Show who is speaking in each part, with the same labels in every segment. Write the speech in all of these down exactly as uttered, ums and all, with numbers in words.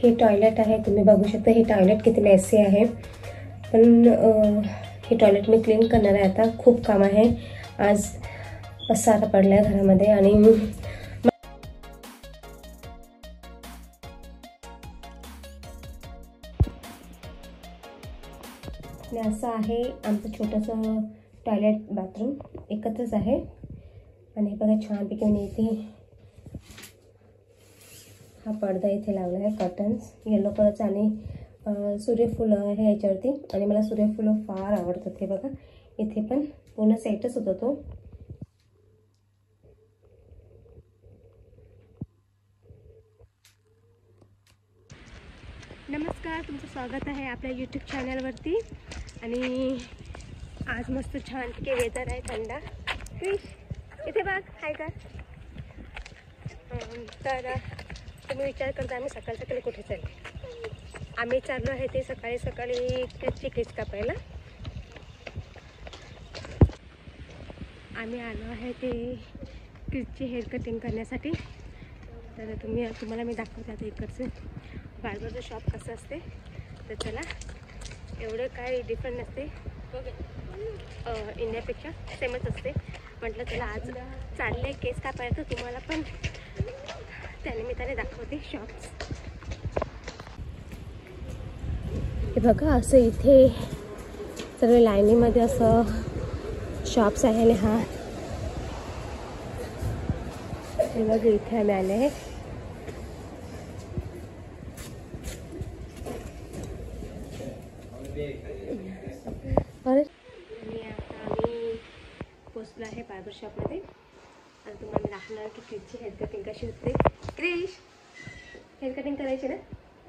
Speaker 1: हे टॉयलेट आहे, तुम्ही बघू शकता हे टॉयलेट किती मेसी आहे. पण हे टॉयलेट मी क्लीन करणार आहे आता. खूप काम आहे आज, पसारा पडला आहे घरामध्ये. आणि असं आहे आमचं छोटंसं टॉयलेट बाथरूम, एकत्रच आहे. आणि हे बघा छानपैकी मी इथे हा पडदा इथे लावला आहे, कर्टन्स येलो कलरचा. आणि सूर्यफुलं आहे याच्यावरती, आणि मला सूर्यफुलं फार आवडतात. हे बघा इथे पण पूर्ण सेटच होता तो. नमस्कार, तुमचं स्वागत आहे आपल्या यूट्यूब चॅनलवरती. आणि आज मस्त छानपैकी वेदर आहे, थंडा. क्रिश इथे बघ, हाय का. तर तुम्ही विचार करता आम्ही सकाळ सकाळी कुठे चालले. आम्ही चाललो आहे ते सकाळी सकाळी क्रिशची केस कापायला. आम्ही आलो आहे ते क्रिशची हेअर कटिंग करण्यासाठी. तर तुम्ही तुम्हाला मी दाखवते आता इकडचं बार्बरचं शॉप कसं असते. तर चला, एवढं काय डिफरंट नसते इंडियापेक्षा, सेमच असते. म्हटलं चला आज चालले केस कापायला, तर तुम्हाला पण त्यानिमित्ताने दाखवते शॉप्स. हे बघा असं इथे सर्व लाईनीमध्ये असं शॉप्स आहे. आणि हा हे बघा इथे आम्ही आले आहे. आणि आता आम्ही पोचलो आहे बार्बर शॉपमध्ये. आणि तुम्हाला मी दाखवणार की क्रिशची हेअर कटिंग कशी होते. क्रिश हेअर कटिंग करायची ना.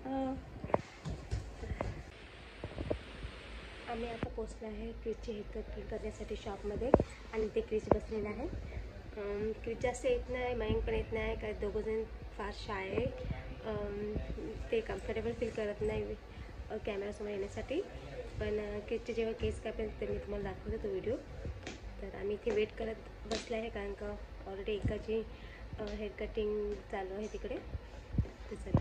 Speaker 1: आम्ही आता पोचलो आहे क्रिशची हेअर कटिंग करण्यासाठी शॉपमध्ये. आणि ते क्रिश बसलेलं आहे. क्रिश जास्त येत नाही, मयंक पण येत नाही, कारण दोघंजण फार शाय आहे. ते कम्फर्टेबल फील करत नाही कॅमेरासमोर येण्यासाठी. पण क्रिशचे जेव्हा केस कापेल ते मी तुम्हाला दाखवते तो व्हिडिओ. तर आम्ही इथे वेट करत बसले आहे, कारण का ऑलरेडी एकाची हेअर कटिंग चालू आहे तिकडे. तर चला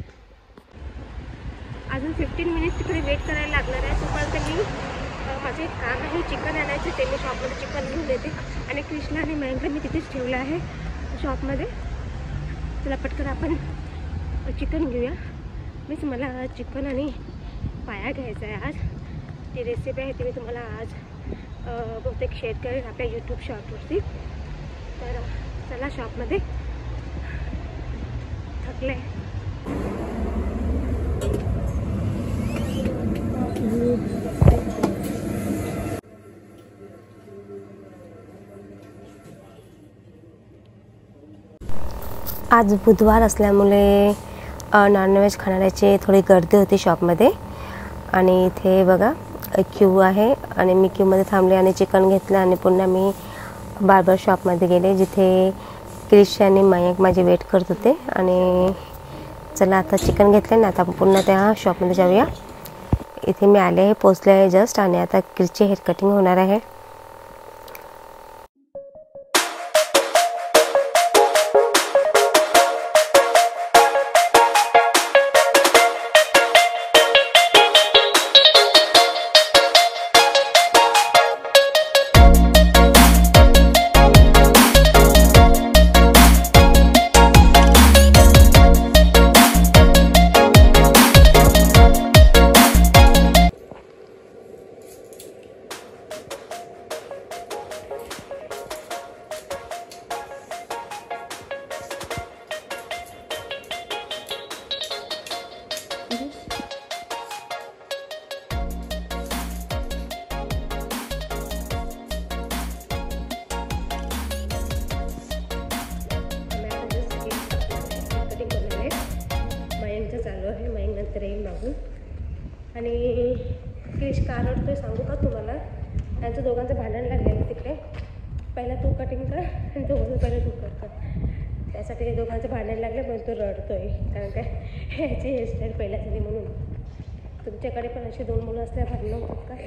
Speaker 1: अजून फिफ्टीन मिनिट्स तिकडे वेट करायला लागणार आहे. तोपर्यंत मी माझं एक काम आहे चिकन आणायचं, ते मी शॉपमध्ये चिकन घेऊन येते. आणि क्रिशला आणि मयंकला मी तिथेच ठेवलं आहे शॉपमध्ये. चला पटकन आपण चिकन घेऊया. मीच मला चिकन आणि पाया घ्यायचा आहे आज. ती रेसिपी आहे ती मी तुम्हाला आज बहुतेक शेअर करेन आपल्या यूट्यूब शॉपवरती. तर चला शॉपमध्ये, थकले. आज बुधवार असल्यामुळे नॉनव्हेज खाणाऱ्याची थोडी गर्दी होती शॉपमध्ये. आणि इथे बघा क्यू आहे, आणि मी क्यूमध्ये थांबले आणि चिकन घेतलं. आणि पुन्हा मी बार्बर शॉपमध्ये गेले, जिथे क्रिश आणि मयंक माझे वेट करत होते. आणि चला आता चिकन घेतले ना, आता पुन्हा त्या शॉपमध्ये जाऊया. इथे मी आले आहे, पोचले आहे जस्ट. आणि आता क्रिशची हेअर कटिंग होणार आहे. आणि क्रिश का रडतोय सांगू का तुम्हाला. त्यांचं दोघांचं भांडण लागलेलं तिकडे. पहिला तू कटिंग कर आणि दोघं पहिले तू कर कर त्यासाठी ते दोघांचं भांडण लागलं, पण तो रडतोय. कारण काय ह्याची हेअरस्टाईल पहिल्या झाली म्हणून. तुमच्याकडे पण असे दोन मुलं असल्या भांडणं होतात का?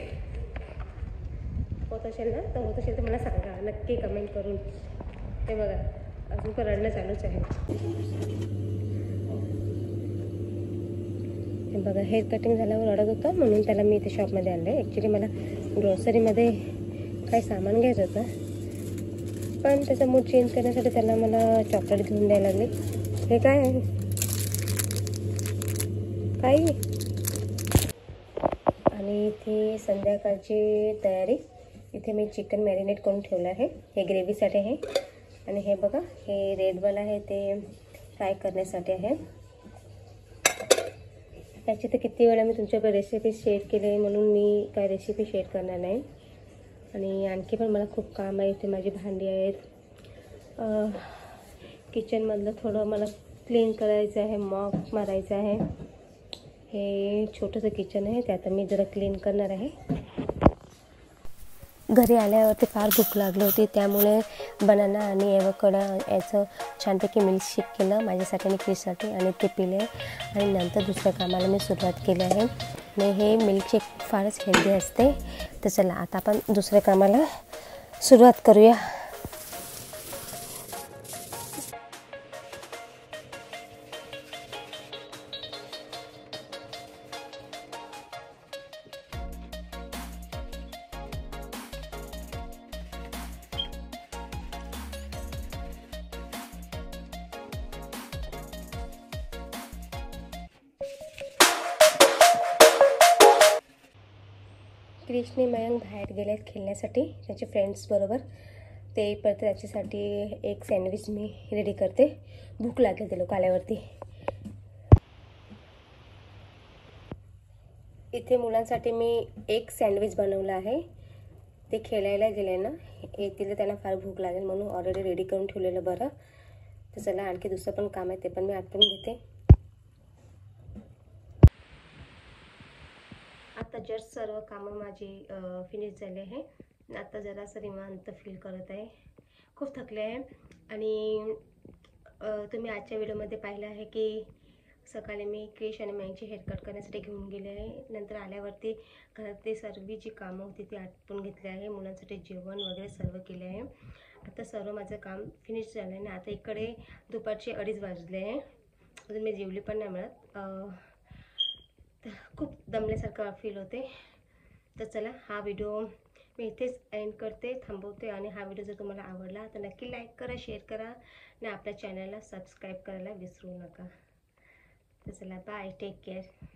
Speaker 1: होत असेल ना, तर होत असेल तर मला सांगा नक्की कमेंट करून. ते बघा अजून पण रडणं चालूच आहे. हे बघा, हेअर कटिंग झाल्यावर रडत होता म्हणून त्याला मी इथे शॉपमध्ये आणलं आहे. ॲक्च्युली मला ग्रॉसरीमध्ये काही सामान घ्यायचं होतं, पण त्याचा मूड चेंज करण्यासाठी त्याला मला चॉकलेट घेऊन द्यायला लागली. हे काय आहे? काय? आणि इथे संध्याकाळची तयारी. इथे मी चिकन मॅरिनेट करून ठेवलं आहे, हे ग्रेव्हीसाठी आहे. आणि हे बघा, हे रेडवाला आहे ते फ्राय करण्यासाठी आहे. त्याची तर किती वेळा मी तुमच्याकडे रेसिपी शेअर केली, म्हणून मी काय रेसिपी शेअर करणार नाही. आणि आणखी पण मला खूप काम आहे. इथे माझी भांडी आहेत, किचनमधलं थोडं मला क्लीन करायचं आहे, मॉप मारायचं आहे. हे छोटंसं किचन आहे, ते आता मी जरा क्लीन करणार आहे. घरी आल्यावरती फार भूक लागली होती, त्यामुळे बनाना आणि एवोकॅडो याचं छानपैकी मिल्कशेक केलं माझ्यासाठी आणि क्रिससाठी, आणि ते पिले. आणि नंतर दुसऱ्या कामाला मी सुरुवात केली आहे. आणि हे मिल्कशेक फारच हेल्दी असते. तर चला आता आपण दुसऱ्या कामाला सुरुवात करूया. क्रिशने मयंक बाहेर गेलेत खेळण्यासाठी त्याच्या फ्रेंड्सबरोबर. ते परत त्याच्यासाठी एक सँडविच मी रेडी करते. भूक लागली ते लोक आल्यावरती. इथे मुलांसाठी मी एक सँडविच बनवलं आहे. ते खेळायला गेले ना, येतील त्यांना फार भूक लागेल म्हणून ऑलरेडी रेडी करून ठेवलेलं बरं. तर चला आणखी दुसरं पण काम आहे, ते पण मी आटपून घेते. आता जस्ट सर्व कामं माझी फिनिश झाले आहे. आता जरासं निवांत फील करत आहे, खूप थकले आहे. आणि तुम्ही आजच्या व्हिडिओमध्ये पाहिलं आहे की सकाळी मी क्रिश आणि मयंकची हेअरकट करण्यासाठी घेऊन गेले आहे. नंतर आल्यावरती घरातली सर्व जी कामं होती ती आटपून घेतली आहे. मुलांसाठी जेवण वगैरे सर्व केले आहे. आता सर्व माझं काम फिनिश झालं आहे. आणि आता इकडे दुपारचे अडीच वाजले आहे, अजून मी जेवली पण नाही मिळत. खूप दमल्यासारखं फील होते. तर चला हा व्हिडिओ मी इथेच एंड करते, थांबवते. आणि हा व्हिडिओ जर तुम्हाला आवडला तर नक्की लाईक करा, शेअर करा आणि आपल्या चॅनलला सबस्क्राईब करायला विसरू नका. तर चला बाय, टेक केअर.